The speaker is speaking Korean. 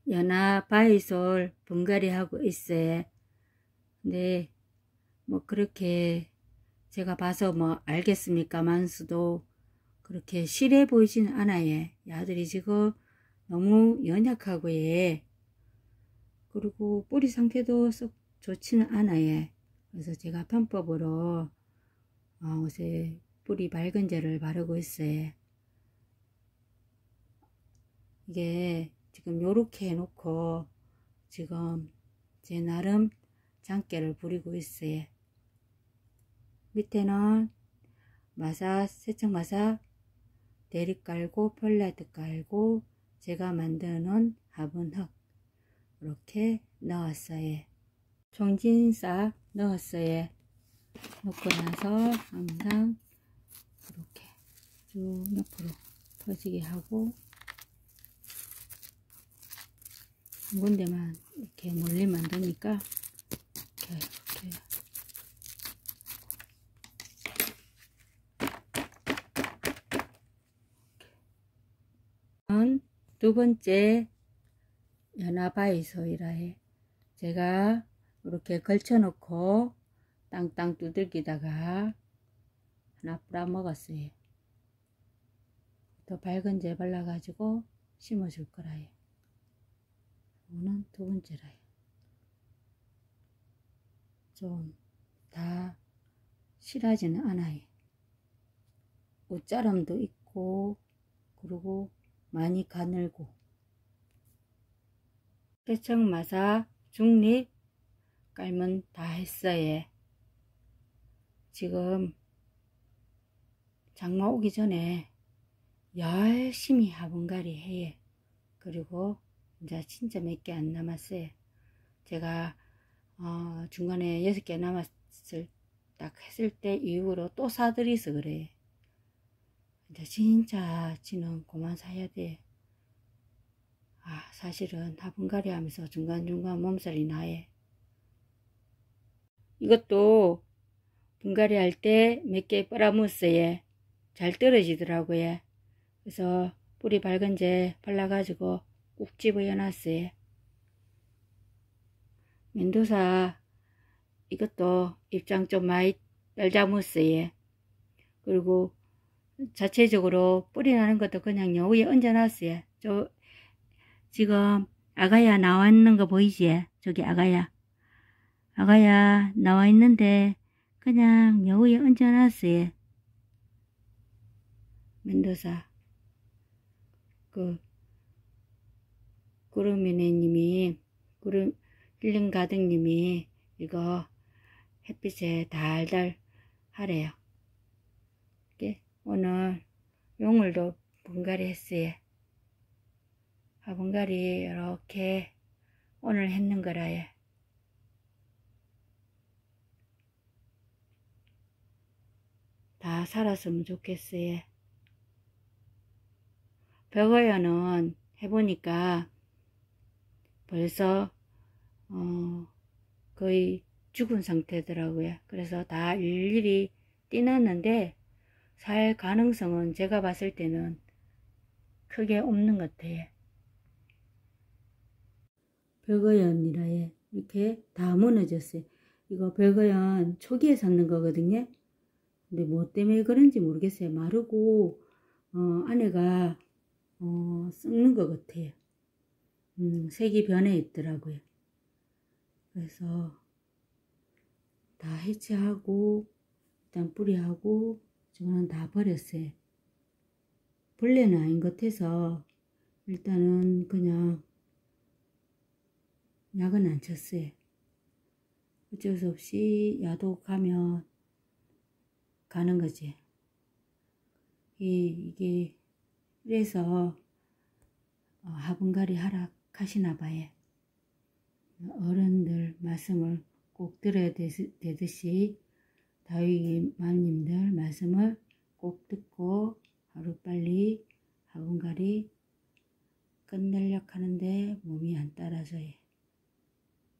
연하 바이솔 분갈이 하고 있어요. 근데 뭐 그렇게 제가 봐서 뭐 알겠습니까? 만수도 그렇게 실해 보이지는 않아요. 야들이 지금 너무 연약하고 예. 그리고 뿌리 상태도 썩 좋지는 않아요. 그래서 제가 편법으로 옷에 뿌리 밝은제를 바르고 있어요. 이게 지금 요렇게 해놓고 지금 제 나름 장깨를 부리고 있어요. 밑에는 마사, 세척마사 대립 깔고 펄라이트 깔고 제가 만드는 화분 흙 이렇게 넣었어요. 총진싹 넣었어요. 넣고 나서 항상 이렇게 쭉 옆으로 퍼지게 하고 한 군데만 이렇게 멀리 만드니까 이렇게 두 번째 연화바이소이라 해. 제가 이렇게 걸쳐 놓고 땅땅 두들기다가 하나 뿌려 먹었어요. 더 밝은 재 발라 가지고 심어줄 거라요. 이거는 두 번째라요. 좀 다 실하지는 않아요. 옷자람도 있고 그리고 많이 가늘고 세척마사 중립 깔면 다 했어요. 지금 장마 오기 전에 열심히 화분갈이 해요. 그리고 이제 진짜 몇 개 안 남았어요. 제가 중간에 6개 남았을 딱 했을 때 이후로 또 사들이서 그래. 이제 진짜 지는 그만 사야 돼. 사실은 화분갈이 하면서 중간중간 몸살이 나요. 이것도 분갈이 할 때 몇 개 빨아먹었어요. 잘 떨어지더라고요. 그래서 뿌리 밝은 재 발라가지고 꾹 집어여 놨어요. 멘도사 이것도 입장 좀 많이 떨잡았어요. 그리고 자체적으로 뿌리 나는 것도 그냥 요 위에 얹어 놨어요. 지금 아가야 나와 있는 거 보이지? 저기 아가야 나와 있는데 그냥 요 위에 얹어 놨어요. 멘도사 구름이네님이 힐링 가득님이 이거 햇빛에 달달 하래요. 오늘 용을도 분갈이 했어요. 화분갈이 이렇게 오늘 했는 거라요. 다 살았으면 좋겠어요. 벽어연은 해보니까 벌써 거의 죽은 상태더라고요. 그래서 다 일일이 떼놨는데 살 가능성은 제가 봤을 때는 크게 없는 것 같아요. 벽어연이라에 이렇게 다 무너졌어요. 이거 벽어연 초기에 샀는 거거든요. 근데 뭐 때문에 그런지 모르겠어요. 마르고 안에가 썩는 것 같아요. 색이 변해 있더라고요. 그래서 다 해체하고 일단 뿌리하고 저는 다 버렸어요. 벌레는 아닌 것 같아서 일단은 그냥 약은 안 쳤어요. 어쩔 수 없이 야도 가면 가는 거지. 이게 그래서 화분갈이 하락하시나 봐요. 어른들 말씀을 꼭 들어야 되듯이 다윗마님들 말씀을 꼭 듣고 하루빨리 화분갈이 끝내려고 하는데 몸이 안 따라줘요.